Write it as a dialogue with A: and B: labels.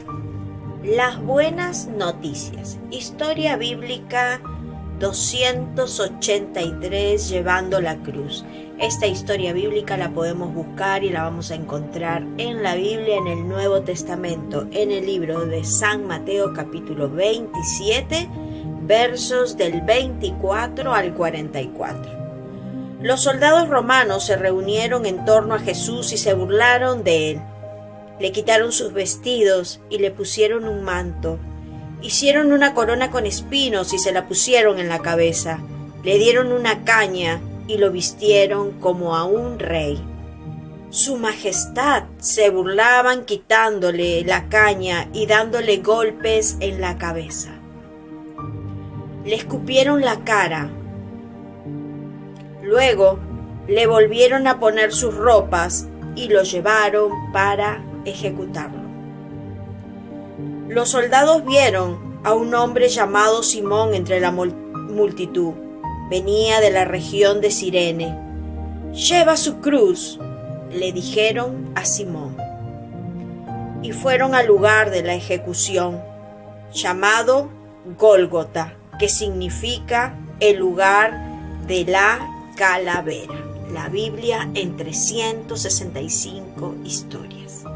A: Las buenas noticias. Historia bíblica 283, llevando la cruz. Esta historia bíblica la podemos buscar y la vamos a encontrar en la Biblia, en el Nuevo Testamento, en el libro de San Mateo capítulo 27, versos del 24 al 44. Los soldados romanos se reunieron en torno a Jesús y se burlaron de él. Le quitaron sus vestidos y le pusieron un manto. Hicieron una corona con espinos y se la pusieron en la cabeza. Le dieron una caña y lo vistieron como a un rey. Su majestad se burlaban quitándole la caña y dándole golpes en la cabeza. Le escupieron la cara. Luego le volvieron a poner sus ropas y lo llevaron para ejecutarlo. Los soldados vieron a un hombre llamado Simón entre la multitud. Venía de la región de Cirene. «Lleva su cruz», le dijeron a Simón. Y fueron al lugar de la ejecución, llamado Gólgota, que significa el lugar de la calavera. La Biblia en 365 historias.